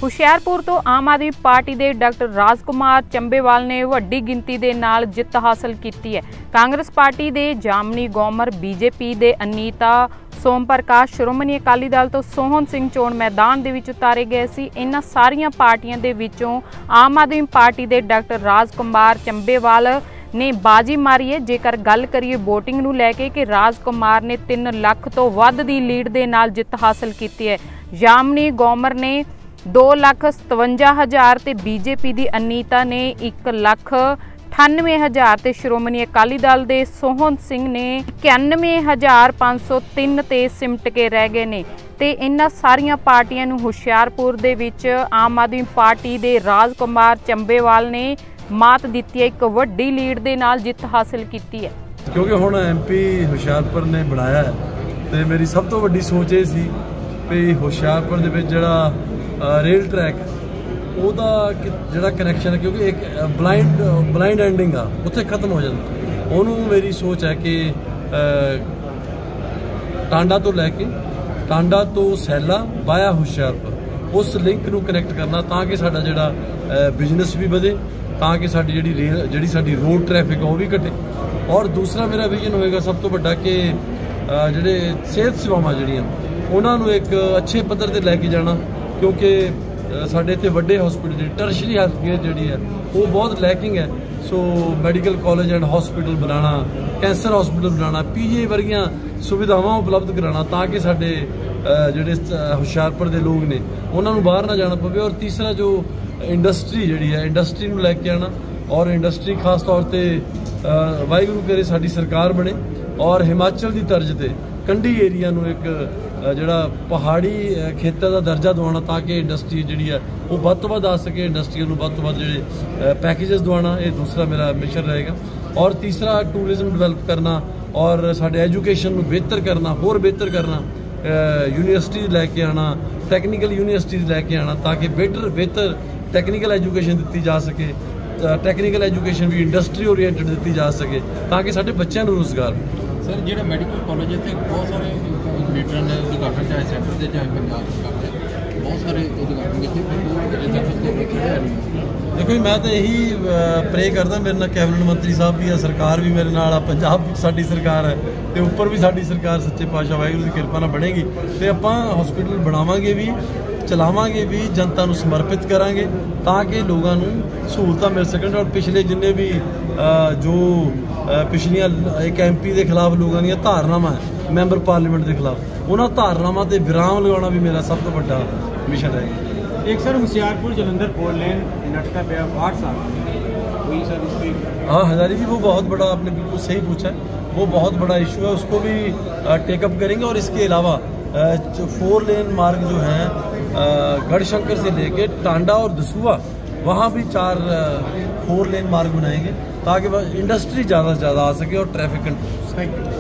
ਹੁਸ਼ਿਆਰਪੁਰ ਤੋਂ ਆਮ ਆਦਮੀ ਪਾर्टी ਦੇ ਡਾਕਟਰ ਰਾਜਕੁਮਾਰ ਚੰਬੇਵਾਲ ਨੇ ਵੱਡੀ ਗਿਣਤੀ ਦੇ ਨਾਲ ਜਿੱਤ ਹਾਸਲ ਕੀਤੀ ਹੈ। ਕਾਂਗਰਸ ਪਾर्टी ਦੇ ਜਾਮਨੀ ਗੋਮਰ, बीजेपी ਦੇ ਅਨੀਤਾ सोम प्रकाश, श्रोमणी अकाली दल तो सोहन सिंह चोण मैदान दे विच उतारे गए सी। इन्हां सारियां पार्टियां दे विचों आम आदमी पार्टी दे डॉक्टर राजकुमार चंबेवाल ने बाजी मारी है। जेकर गल करिए वोटिंग नूं लैके कि राजकुमार ने 3 लाख तो वध दी लीड दे नाल जित हासिल की है। जामनी गौमर ने 2,57,000 ते बीजेपी दी अनीता ने 1,98,000 ते श्रोमणी अकाली दल दे सोहन सिंह ने 91,503 ते सिमट के रह गए ने। ते इन्हां सारियां पार्टियां नूं हुशियारपुर दे विच आम आदमी पार्टी दे राजकुमार चंबेवाल ने मात दित्ती है। एक वड्डी लीड दे नाल जित हासिल कीती है। क्योंकि हुण MP हुशियारपुर ने बनाया है ते मेरी सब तो वड्डी सोच ये सी भी हुशियारपुर दे विच जिहड़ा रेल ट्रैक ਉਹਦਾ ਜਿਹੜਾ ਕਨੈਕਸ਼ਨ ਹੈ, ਕਿਉਂਕਿ ਇੱਕ ਬਲਾਈਂਡ ਐਂਡਿੰਗ ਆ ਉੱਥੇ ਖਤਮ ਹੋ ਜਾਂਦਾ। ਉਹਨੂੰ ਮੇਰੀ ਸੋਚ ਹੈ ਕਿ ਟਾਂਡਾ ਤੋਂ ਲੈ ਕੇ ਟਾਂਡਾ ਤੋਂ ਸੈਲਾ ਵਾਇਆ ਹੁਸ਼ਿਆਰਪੁਰ ਉਸ ਲਿੰਕ ਨੂੰ ਕਨੈਕਟ ਕਰਨਾ ਤਾਂ ਕਿ ਸਾਡਾ ਜਿਹੜਾ ਬਿਜ਼ਨਸ ਵੀ ਵਧੇ, ਤਾਂ ਕਿ ਸਾਡੀ ਜਿਹੜੀ ਸਾਡੀ ਰੋਡ ਟ੍ਰੈਫਿਕ ਉਹ ਵੀ ਘਟੇ। ਔਰ ਦੂਸਰਾ ਮੇਰਾ ਵਿਜ਼ਨ ਹੋਏਗਾ ਸਭ ਤੋਂ ਵੱਡਾ ਕਿ ਜਿਹੜੇ ਸਿਹਤ ਸੇਵਾਵਾਂ ਜਿਹੜੀਆਂ ਉਹਨਾਂ ਨੂੰ ਇੱਕ ਅੱਛੇ ਪੱਧਰ ਤੇ ਲੈ ਕੇ ਜਾਣਾ, ਕਿਉਂਕਿ ਸਾਡੇ ਇੱਥੇ ਵੱਡੇ ਹਸਪੀਟਲ ਟਰਸ਼ਰੀ ਹੈਲਥ ਕੇਅਰ ਜਿਹੜੀ ਹੈ ਉਹ ਬਹੁਤ ਲੈਕਿੰਗ ਹੈ। So medical college and hospital ਬਣਾਉਣਾ, ਕੈਂਸਰ ਹਸਪੀਟਲ ਬਣਾਉਣਾ, PGI ਵਰਗੀਆਂ ਸੁਵਿਧਾਵਾਂ ਉਪਲਬਧ ਕਰਾਉਣਾ ਤਾਂ ਕਿ ਸਾਡੇ ਜਿਹੜੇ ਹੁਸ਼ਿਆਰਪੁਰ ਦੇ ਲੋਕ ਨੇ ਉਹਨਾਂ ਨੂੰ ਬਾਹਰ ਨਾ ਜਾਣਾ ਪਵੇ। ਔਰ ਤੀਸਰਾ ਜੋ ਇੰਡਸਟਰੀ ਜਿਹੜੀ ਹੈ, ਇੰਡਸਟਰੀ ਨੂੰ ਲੈ ਕੇ ਆਉਣਾ। ਔਰ ਇੰਡਸਟਰੀ ਖਾਸ ਤੌਰ ਤੇ ਵਾਹਿਗੁਰੂ ਕਰੇ ਸਾਡੀ ਸਰਕਾਰ ਬਣੇ ਔਰ ਹਿਮਾਚਲ ਦੀ ਤਰਜ਼ ਤੇ ਕੰਢੀ ਏਰੀਆ ਨੂੰ ਇੱਕ ਜਿਹੜਾ ਪਹਾੜੀ ਖੇਤਰ ਦਾ ਦਰਜਾ ਦਿਵਾਉਣਾ ਤਾਂ ਕਿ ਇੰਡਸਟਰੀ ਜਿਹੜੀ ਹੈ ਉਹ ਵੱਧ ਤੋਂ ਵੱਧ ਆ ਸਕੇ। ਇੰਡਸਟਰੀ ਨੂੰ ਵੱਧ ਤੋਂ ਵੱਧ ਜਿਹੜੇ ਪੈਕੇजेस ਦਿਵਾਉਣਾ, ਇਹ ਦੂਸਰਾ ਮੇਰਾ ਮਿਸ਼ਨ ਰਹੇਗਾ। ਔਰ ਤੀਸਰਾ ਟੂਰਿਜ਼ਮ ਡਿਵੈਲਪ ਕਰਨਾ ਔਰ ਸਾਡੇ ਐਜੂਕੇਸ਼ਨ ਨੂੰ ਬਿਹਤਰ ਕਰਨਾ, ਹੋਰ ਬਿਹਤਰ ਕਰਨਾ, ਯੂਨੀਵਰਸਿਟੀ ਲੈ ਕੇ ਆਉਣਾ, ਟੈਕਨੀਕਲ ਯੂਨੀਵਰਸਿਟੀ ਲੈ ਕੇ ਆਉਣਾ ਤਾਂ ਕਿ ਬਿਹਤਰ ਟੈਕਨੀਕਲ ਐਜੂਕੇਸ਼ਨ ਦਿੱਤੀ ਜਾ ਸਕੇ। ਟੈਕਨੀਕਲ ਐਜੂਕੇਸ਼ਨ ਵੀ ਇੰਡਸਟਰੀ ਓਰੀਐਂਟਡ ਦਿੱਤੀ ਜਾ ਸਕੇ ਤਾਂ ਕਿ ਸਾਡੇ ਬੱਚਿਆਂ ਨੂੰ ਰੁਜ਼ਗਾਰ। सर जो मैडिकल कॉलेज है बहुत सारे लीडर ने उद्घाटन चाहे सेंटर से चाहे पंजाब करते बहुत सारे उद्घाटन किए। देखो मैं तो यही प्रे करदा, मेरे नाल कैबिनेट मंत्री साहब भी है, सरकार भी मेरे नाल, पंजाब साडी सरकार है तो उपर भी साडी सरकार सच्चे पातशाह वाहिगुरू की कृपा नाल बनेगी। तो आपां हॉस्पिटल बनावांगे भी, चलावांगे भी, जनता नूं समर्पित करांगे ताकि लोगों नूं सहूलतां मिल सकन। और पिछले जिन्ने भी जो पिछलियां एक MP के खिलाफ लोगों दी धारनावां है, मैंबर पार्लीमेंट के खिलाफ, उन्होंने धारनावां ते विराम लगाना भी मेरा सब तो बड़ा मिशन है। एक सर हुशियारपुर जलंधर 4 लेन लटका पे 8 साल वही सर उसकी। हाँ हजारी जी, वो बहुत बड़ा, आपने बिल्कुल सही पूछा है, वो बहुत बड़ा इशू है, उसको भी टेकअप करेंगे। और इसके अलावा 4 लेन मार्ग जो है गढ़शंकर से लेके टांडा और दसूहा वहाँ भी 4 लेन मार्ग बनाएंगे ताकि इंडस्ट्री ज़्यादा से ज़्यादा आ सके और ट्रैफिक कंट्रोल।